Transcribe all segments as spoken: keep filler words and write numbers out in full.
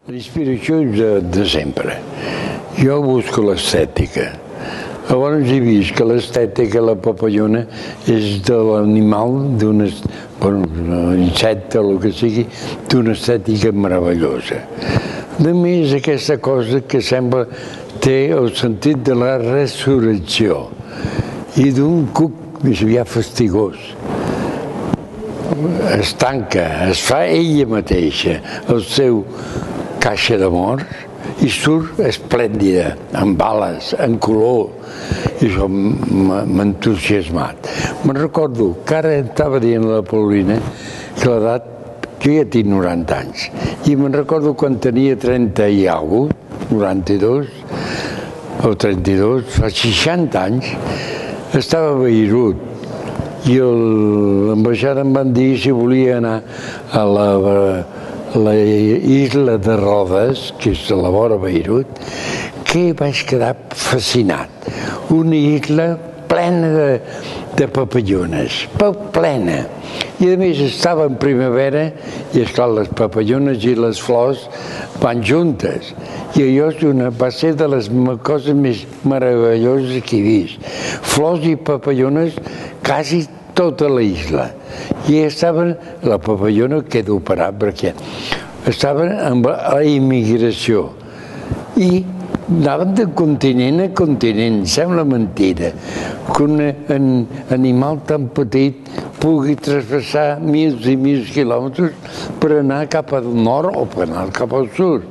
L'inspiració és de, de sempre. Jo busco l'estètica. Llavors he vist que l'estètica, la papallona, és de l'animal, d'un bueno, insecte o el que sigui, d'una estètica meravellosa. A més, aquesta cosa que sembla té el sentit de la resurrecció i d'un cuc més aviat fastigós. Es tanca, es fa ella mateixa, el seu caixa d'amor, i surt esplèndida, amb ales, en color, i això m'ha entusiasmat. Me'n recordo que ara estava dient a la Paulina que l'edat, jo ja tinc noranta anys, i me'n recordo quan tenia trenta i alguna cosa, noranta-dos, o trenta-dos, fa seixanta anys, estava a Beirut, i l'ambaixada em van dir si volia anar a la... la isla de Rodes, que és a la vora Beirut, que vaig quedar fascinat. Una isla plena de, de papallones, plena. I a més estava en primavera i, esclar, les papallones i les flors van juntes. I allò és una, va ser de les coses més meravelloses que he vist. Flors i papallones quasi tota la isla. I estaven, la papallona queda operat perquè estaven amb la immigració i anaven de continent a continent. Sembla mentida que un animal tan petit pugui traspassar mils i mils quilòmetres per anar cap al nord o per anar cap al sud.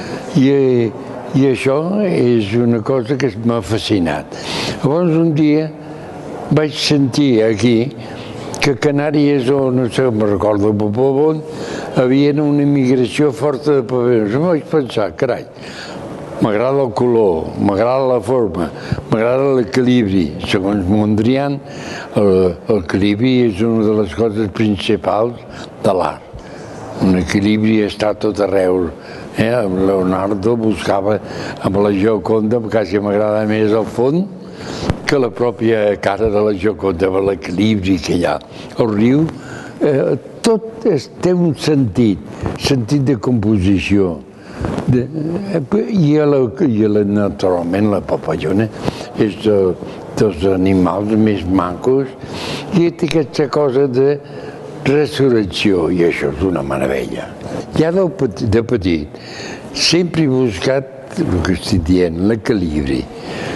I, i això és una cosa que m'ha fascinat. Llavors un dia vaig sentir aquí que Canàries, o no sé, me'n recordo, on havia una immigració forta de papallones. Em vaig pensar, carai, m'agrada el color, m'agrada la forma, m'agrada l'equilibri. Segons Mondrian, l'equilibri és una de les coses principals de l'art. Un equilibri està tot arreu. Eh? Leonardo buscava amb la Gioconda, quasi m'agrada més el fons, que la pròpia cara de la Gioconda, l'equilibri que hi ha. El riu, eh, tot es, té un sentit, sentit de composició. De, eh, i, la, i la, naturalment la papallona és de, dels animals més macos i té aquesta cosa de resurrecció, i això és una meravella. Ja de, de petit sempre he buscat el que estic dient, l'equilibri.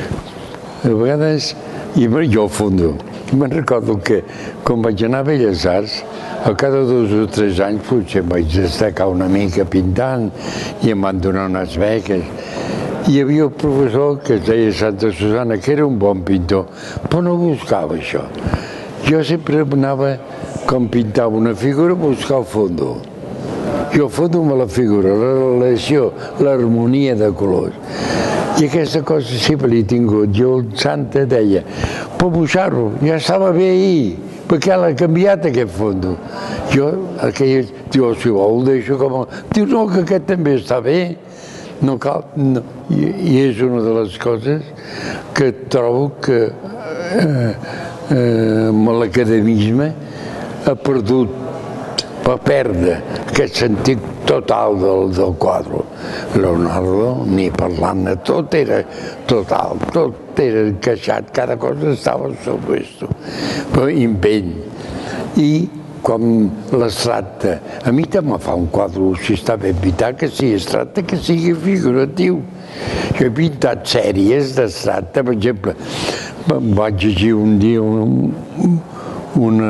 A vegades, i jo fondo, me'n recordo que quan vaig anar a Belles Arts, a cada dos o tres anys potser em vaig destacar una mica pintant i em van donar unes beques. Hi havia un professor que es deia Santa Susana, que era un bon pintor, però no buscava això. Jo sempre anava, quan pintava una figura, a buscar el fondo. I el fondo me la figura, la relació, l'harmonia de colors. I aquesta cosa sempre l'he tingut. Jo, el Santa, deia, puc pujar-ho, ja estava bé ahir, perquè l'ha canviat aquest fondo. Jo, aquell, diu, si vol, deixo com... Diu, no, que aquest també està bé. No cal... No. I, I és una de les coses que trobo que eh, eh, l'academisme ha perdut, va perdre aquest sentit total del, del quadre. Leonardo, ni parlant-ne, tot era total, tot era encaixat, cada cosa estava al seu puesto, però invent. I com l'estracte, a mi també fa un quadre, si està ben pintat, que sigui abstracte, que sigui figuratiu. Jo he pintat sèries d'abstracte, per exemple, vaig llegir un dia un, una,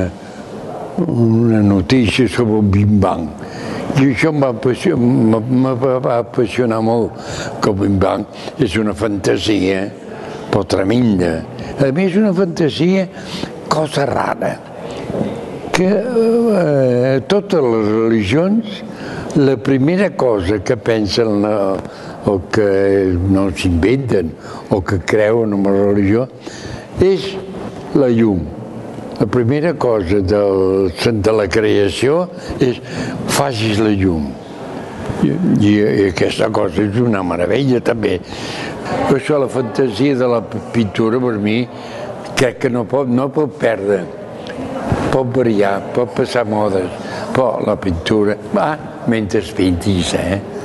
una notícia sobre el Big Bang, i això em va apassionar, va apassionar molt, que el Big Bang és una fantasia, però tremenda. A més, una fantasia cosa rara, que eh, totes les religions, la primera cosa que pensen la, o que no s'inventen o que creuen en la religió és la llum. La primera cosa del, de la creació és facis la llum. I, i aquesta cosa és una meravella també. Això, la fantasia de la pintura, per mi, crec que no pot, no pot perdre. Pot variar, pot passar modes, però la pintura, va, mentre pintis, eh?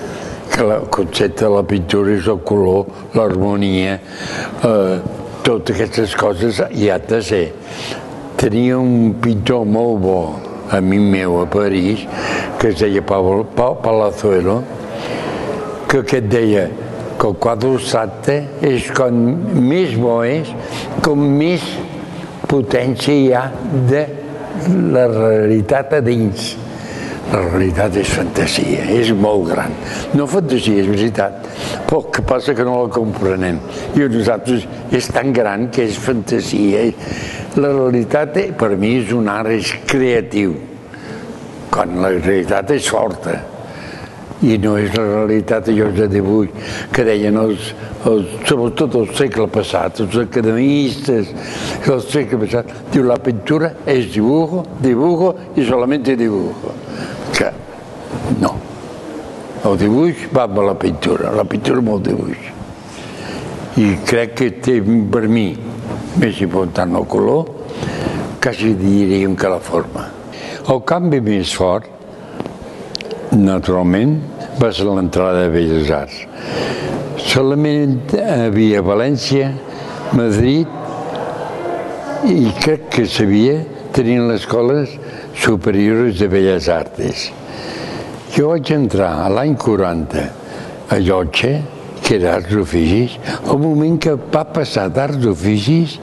que el concepte de la pintura és el color, l'harmonia, eh, totes aquestes coses hi ha de ser. Tenia un pintor molt bo, amic meu a París, que es deia Pablo Palazuelo, que aquest deia que el quadre abstracte és com més bo és, com més potència hi ha de la realitat a dins. La realitat és fantasia, és molt gran. No fantasia, és veritat, però el que passa que no la comprenem. I nosaltres és tan gran que és fantasia. La realitat, per mi, és un art, és creatiu, quan la realitat és forta. I no és la realitat allò de dibuix que deien els, els, sobretot el segle passat, els academistes del segle passat. Diu, la pintura és dibujo, dibujo i solamente dibujo. Que no. El dibuix va amb la pintura, la pintura amb el dibuix. I crec que té per mi més important el color, quasi diríem que la forma. El canvi més fort, naturalment, va ser l'entrada de Belles Arts. Solament havia València, Madrid, i crec que sabia, tenien les escoles superiors de Belles Arts. Jo vaig entrar a l'any quaranta a Llotja, que era Arts d'Oficis, al moment que va passar d'Arts d'Oficis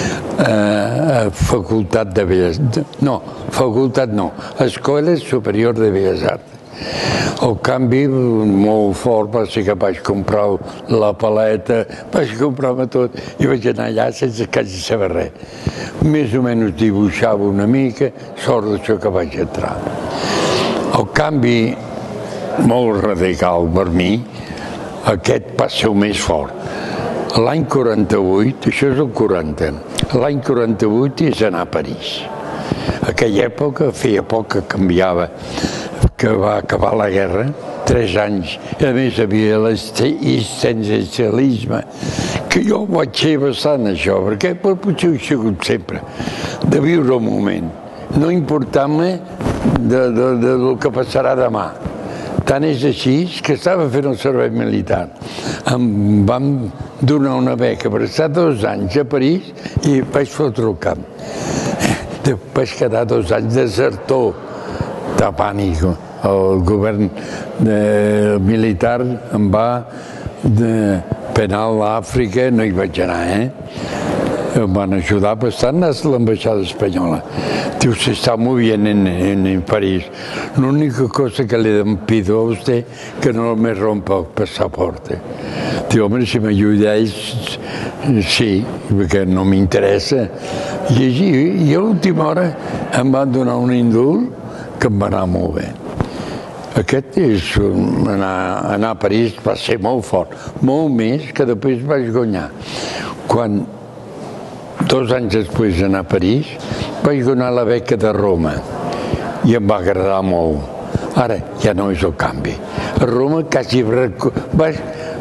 a Facultat de Belles Arts. No, Facultat no, Escola Superior de Belles Arts. El canvi molt fort va ser que vaig comprar la paleta, vaig comprar-me tot i vaig anar allà sense quasi saber res. Més o menys dibuixava una mica, sort d'això que vaig entrar. El canvi molt radical per mi, aquest va ser el més fort. L'any quaranta-vuit, això és el quaranta, l'any quaranta-vuit és anar a París. Aquella època feia poc que canviava, que va acabar la guerra, tres anys, i a més havia l'existencialisme, que jo vaig ser bastant això, perquè potser ho he sigut sempre, de viure el moment, no importar-me del que passarà demà. Tant és així que estava fent el servei militar. Em van donar una beca per estar dos anys a París i vaig fotre el camp. Vaig quedar dos anys desertor, de pànic. El govern militar em va penar a l'Àfrica, no hi vaig anar, eh? Em van ajudar bastant a l'ambaixada espanyola. Diu, se está muy bien en, en, en París. La única cosa que le pido a usted que no me rompa el pasaporte. Diu, home, si m'ajudáis, sí, perquè no m'interessa. I, i, i a l'última hora em van donar un indult que em va anar molt bé. Aquest és, anar, anar a París va ser molt fort, molt més que després vaig guanyar. Quan, dos anys després d'anar a París, vaig donar la beca de Roma i em va agradar molt. Ara ja no és el canvi. A Roma quasi vaig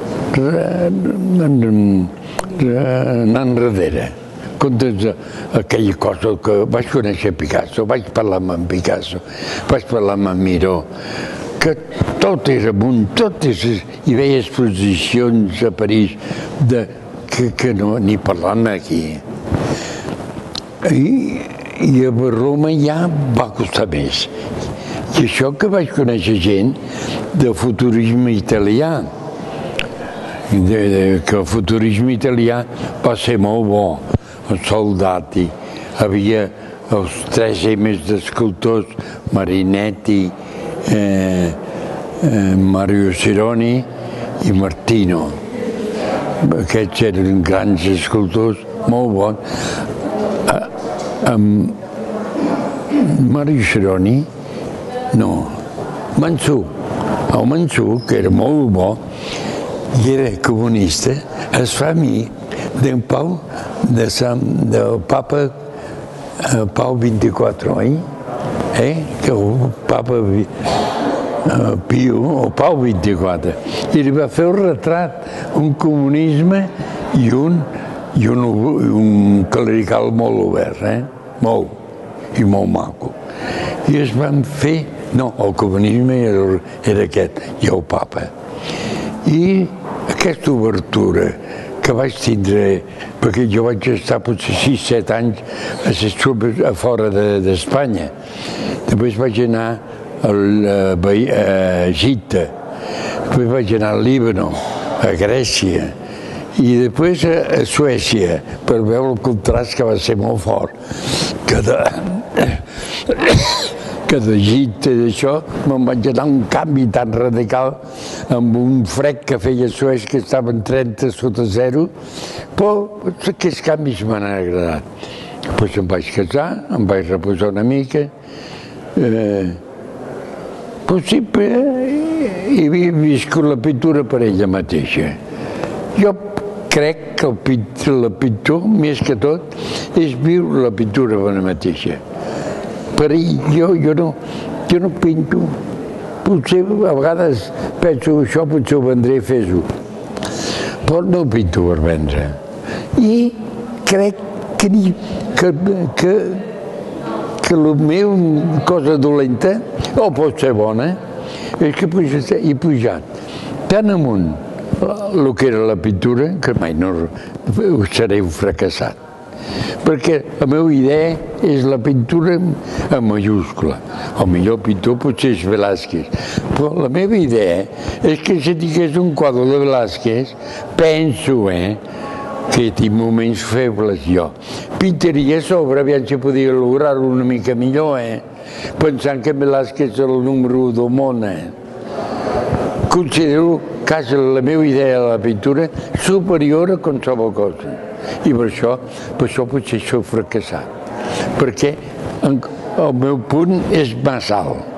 anar enrere. Comptes aquella cosa que vaig conèixer Picasso, vaig parlar amb en Picasso, vaig parlar amb en Miró, que tot era amunt, tot és... Hi veia exposicions a París de, que, que no, ni parlant aquí. I, i a Roma ja va costar més. I això que vaig conèixer gent de futurisme italià, de, de, que el futurisme italià va ser molt bo. El Soldati, havia els tres emes d'escultors, Marinetti, eh, eh, Mario Sironi i Martino. Aquests eren grans escultors, molt bons. Eh, amb Mario Sironi, no, Mansú, el Mansú, que era molt bo, i era comunista, es fa amic d'en Pau, de Sant, del papa eh, Pau vint-i-quatre, oi? Eh? Que el papa eh, Pio, o Pau vint-i-quatre, i li va fer el retrat, un comunisme i un, i un, un clerical molt obert, eh? Molt, i molt maco. I es van fer, no, el comunisme era, era aquest, i el papa. I aquesta obertura que vaig tindre, perquè jo vaig estar potser sis set anys a, a fora d'Espanya. Després vaig anar a Egipte, després vaig anar al Líbano, a Grècia, i després a Suècia, per veure el contrast que va ser molt fort. Que d'Egipte i d'això me'n vaig anar un canvi tan radical amb un fred que feia a Suècia que estaven trenta sota zero, però aquests canvis m'han agradat. Després em vaig casar, em vaig reposar una mica, però sempre he viscut la pintura per ella mateixa. Jo crec que la pintor, més que tot, és viure la pintura per ella mateixa. Per jo, jo, no, jo no pinto. Potser a vegades penso això, potser ho vendré i fes-ho. Però no pinto per vendre. I crec que, que, que, que la meva cosa dolenta, o pot ser bona, és que he pujat tan amunt el que era la pintura que mai no seré un fracassat. Perquè la meva idea és la pintura en majúscula. El millor pintor potser és Velázquez, però la meva idea és que si tingués un quadre de Velázquez, penso, eh, que tinc moments febles jo. Pintaria sobre, aviam si podia lograr-ho una mica millor, eh, pensant que Velázquez és el número un del món, eh. Considero que és la meva idea de la pintura superior a qualsevol cosa. I per això, per això potser soc fracassat, perquè el meu punt és massa alt.